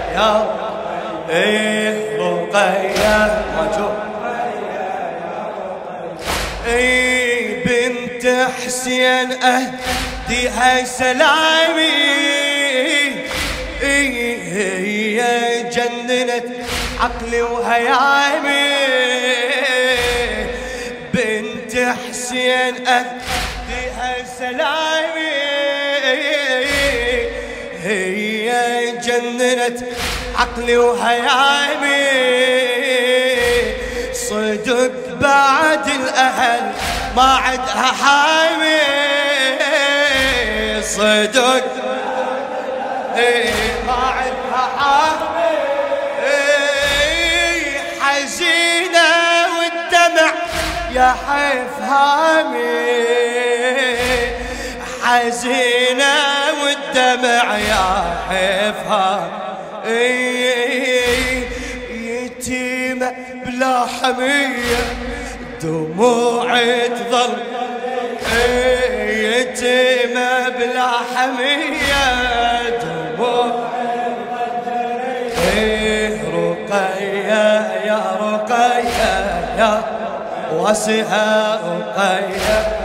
يا رقية موجود بنت حسين اهديها سلامي هي جننت عقلي وهيامي بنت حسين اهديها سلامي هي جننت عقلي وهيامي صدق بعد الأهل ما عدها حامي صدق ما عدها حامي حزينة والدمع يا حيف هامي حزينة والدمع يا حيف هامي يتيمة بلا حمية دموعي تظل يتيمة بلا حمية دموعي رقية يا رقية يا واسها رقية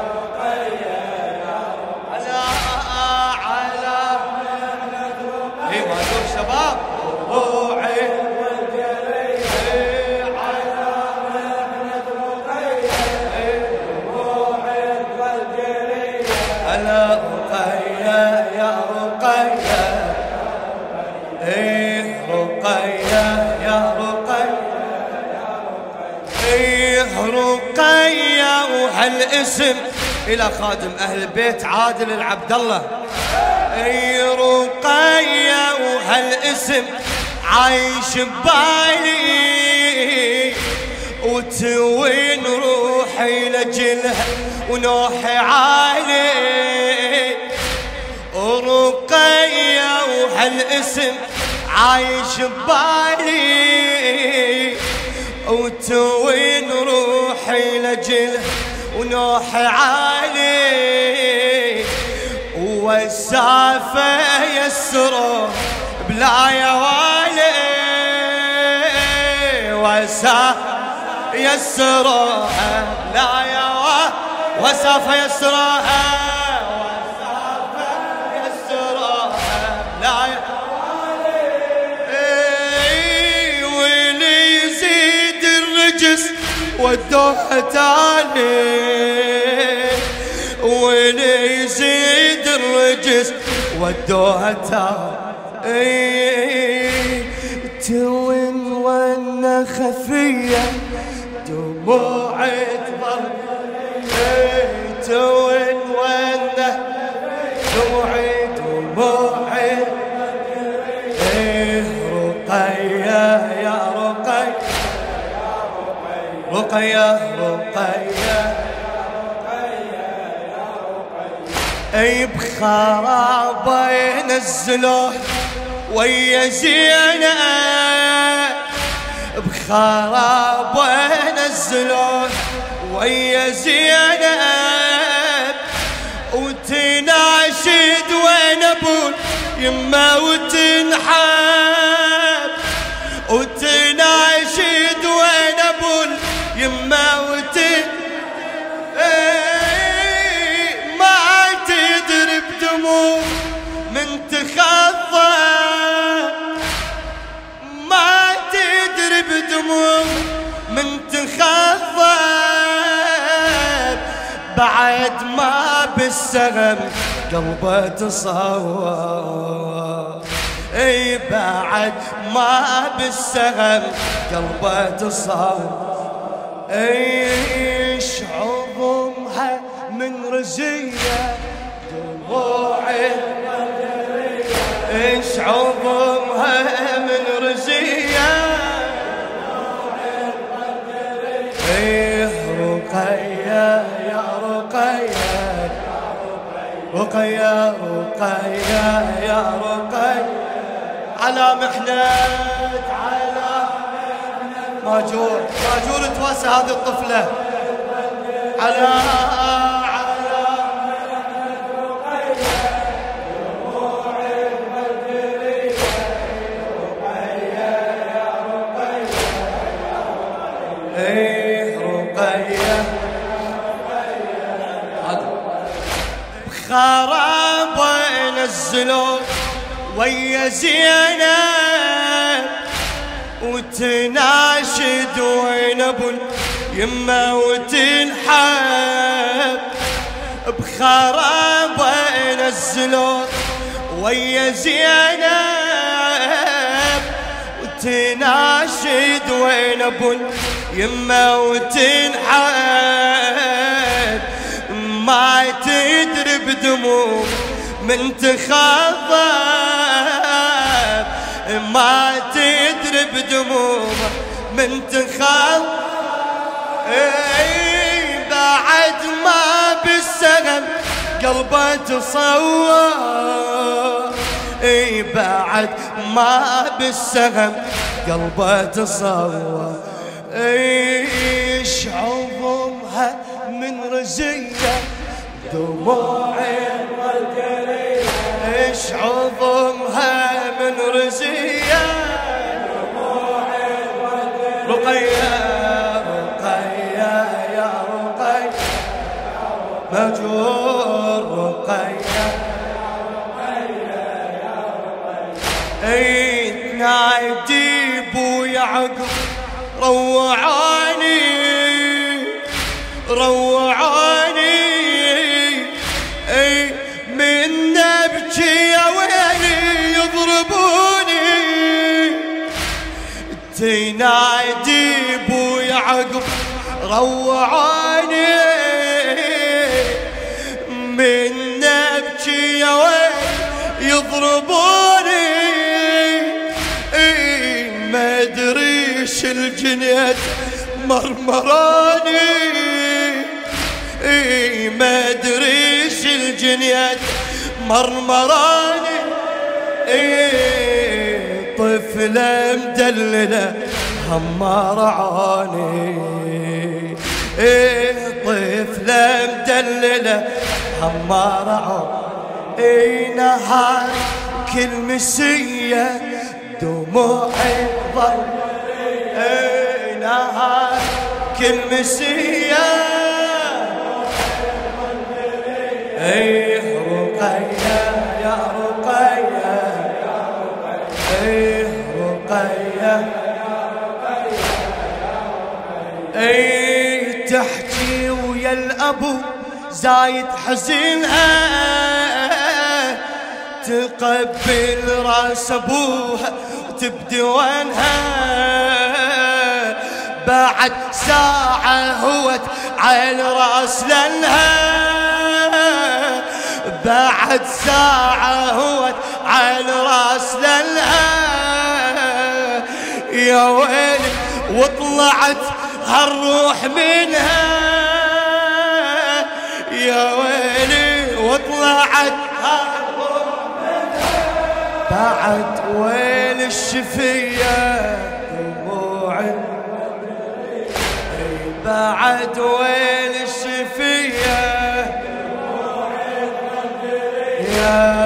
رقية وهالاسم إلى خادم أهل البيت عادل العبد الله رقية وهالاسم عايش ببالي وتوين روحي لجلها ونوحي عالي رقية وهالاسم عايش ببالي وتوين روحي لجله ونوحي عالي والسافة يسره بلا يا والي والسافة يسره بلا يا والي والسافة يسره ودوها تاني واللي يزيد الرجس ودوها تاني توين وانا خفية دموعي تظل توين وانا دموعي رقية يا رقية رقية رقية اي بخرابة ينزلوه ويا زينب بخرابة ينزلوه ويا زينب وتناشد وين ابو يما وتنحب وتناشد وين ابو يما ما تدري بدموع من تخضى ما تدري بدموع من تخضى بعد ما بالسغم قلبه تصور اي بعد ما بالسغم قلبه تصور ايش عظمها من رزية دموعي ايش عظمها من رزية ايه رقية يا رقية رقية رقية يا رقية على محنة على ماجور تواسى هذه الطفلة على ينزلون ويا زينب وتناشد وين ابو اليمه وتنحب بخرابه ينزلون ويا زينب وتناشد وين ابو اليمه وتنحب ما تدري بدموع من تخضب ما تدري بدموع من تخضب بعد ما بالسهم قلبه تصور بعد ما بالسهم قلبه تصور ايش عظمها من رزية دموعي ايش عظمها من رزية دموعي رقية رقية يا رقية مجور رقية اي تنادي بو يعقوب روعاني روعاني اي من نبكي يا ويلي يضربوني تنادي بو يعقوب روعاني من نبكي يا ويلي يضربوني ما ادريش الجنيد مرمراني ما ادريش الجنيد مرمراني طفلة مدللة همار عاني طفلة مدللة همار عاني نهار كل مسية دموعي ظل نهار كل مسية رقية يا رقية رقية تحكي ويا الأبو زايد حزنها تقبل راس ابوها وتبدي وينها بعد ساعة هوت على راس لنها بعد ساعة هوت على راس لنها يا ويلي وطلعت هالروح منها يا ويلي وطلعت بعد ويل الشفية دموعي بعد ويل الشفية يا